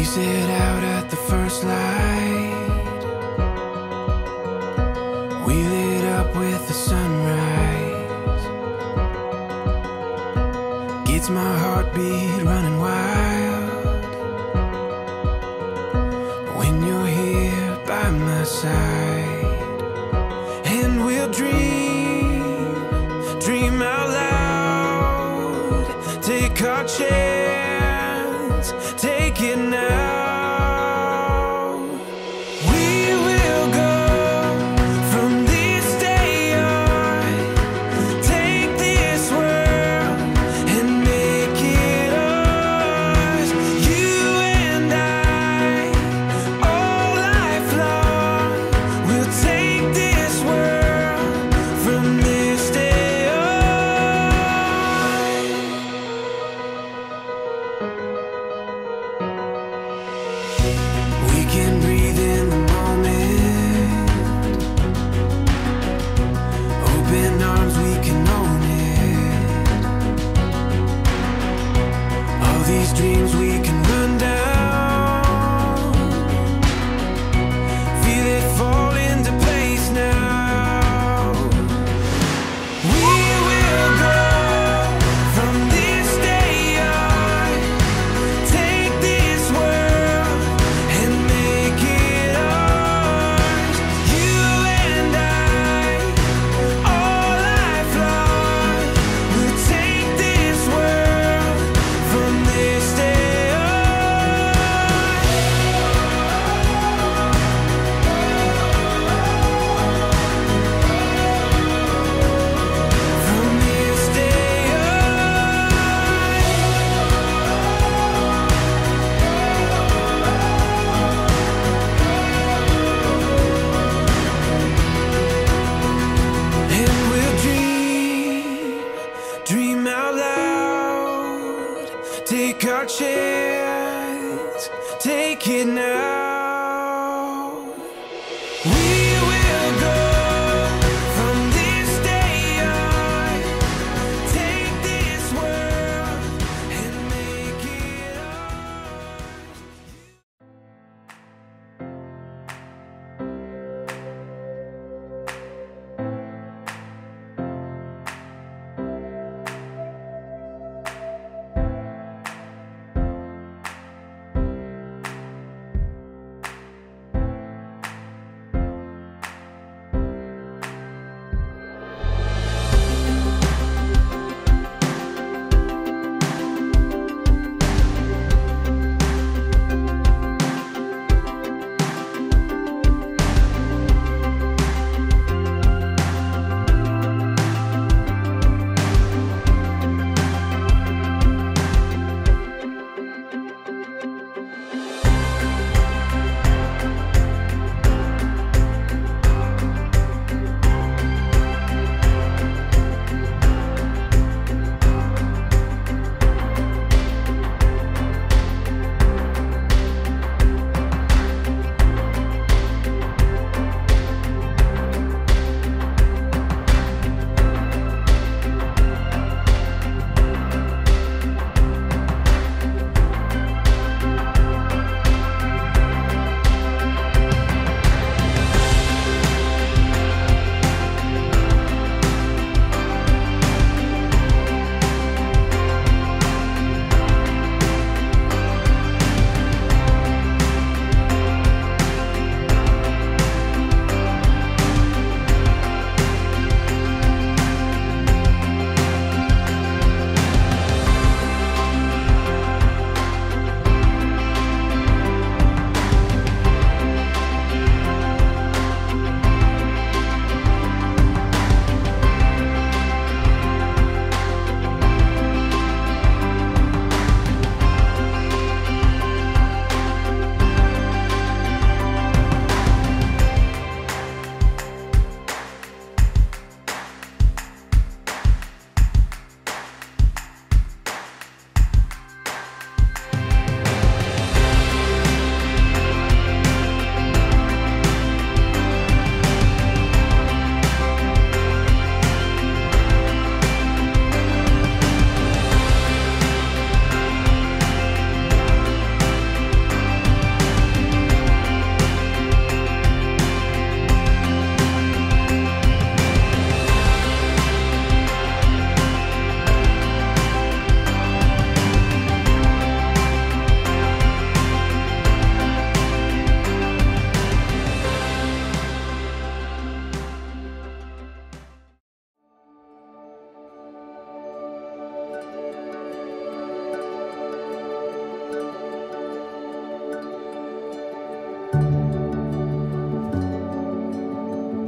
set out at the first light. We lit up with the sunrise. Gets my heartbeat running wild when you're here by my side. And we'll dream out loud. Take our chance, take it now.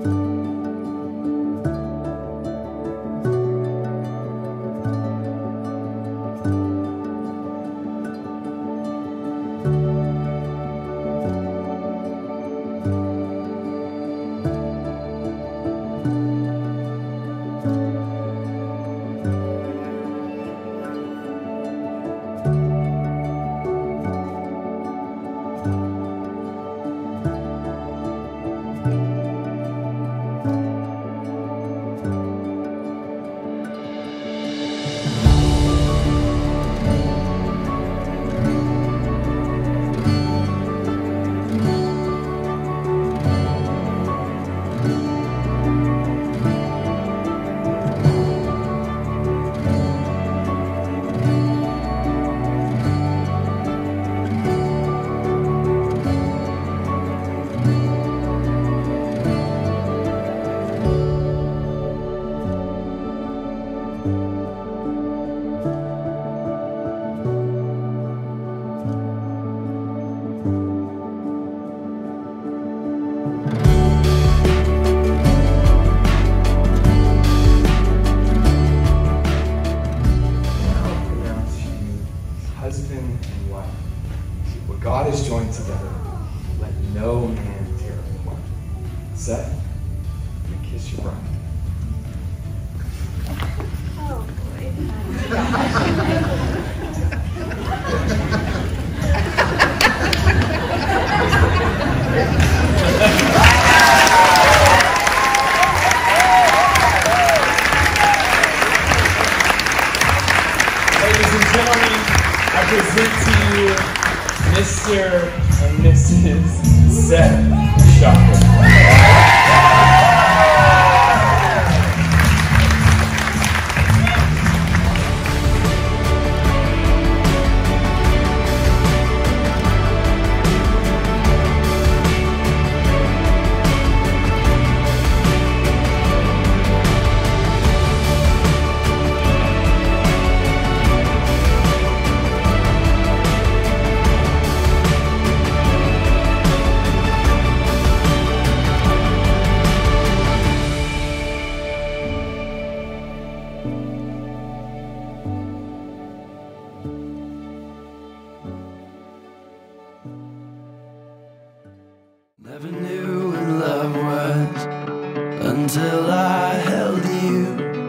God is joined together. Let no man tear them apart. Seth, you kiss your bride. Oh boy. Ladies and gentlemen, I present to you Mr. and Mrs. Seth Shocker. Never knew what love was until I held you.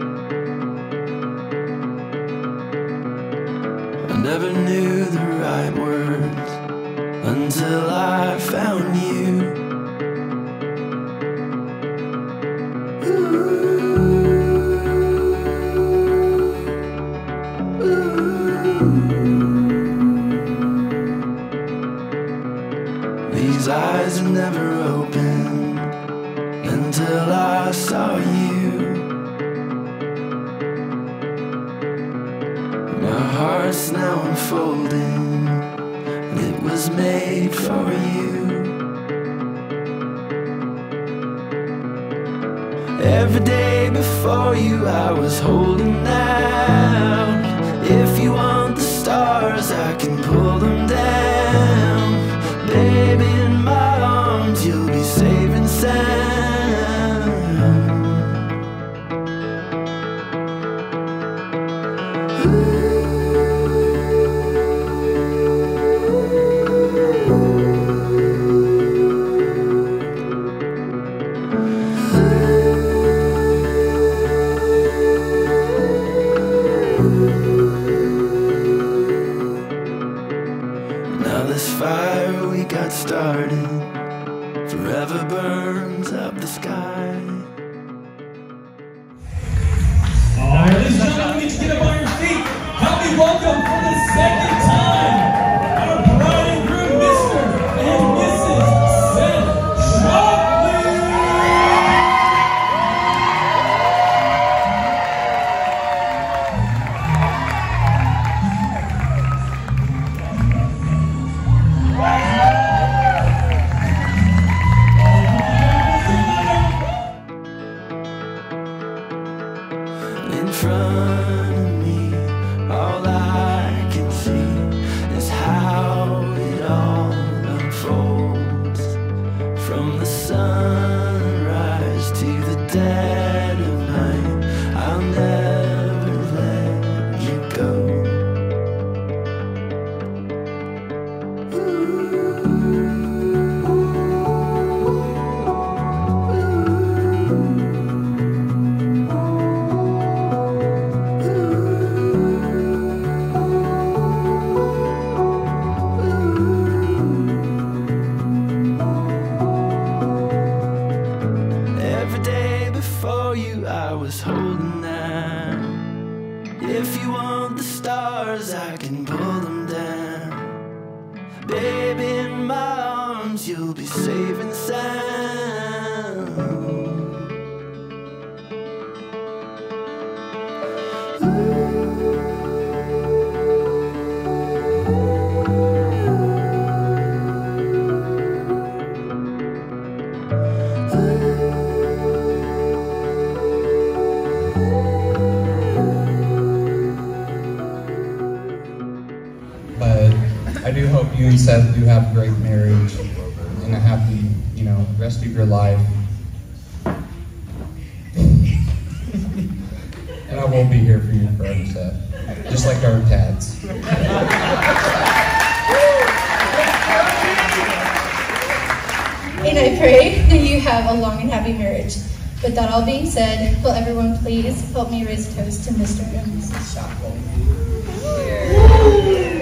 I never knew the right words until I found you. These eyes are never open until I saw you. My heart's now unfolding, and it was made for you. Every day before you I was holding out. If you want the stars I can pull them down. Baby, in my arms, you'll be safe and sound. dead of night, I'll never let you go. Every day before you I was holding out. If you want the stars I can pull them down. Baby, in my arms you'll be safe and sound. But I do hope you and Seth do have a great marriage and a happy, rest of your life. And I will be here for you forever, Seth. Just like our dads. And I pray that you have a long and happy marriage. With that all being said, will everyone please help me raise a toast to Mr. and Mrs. Shockley?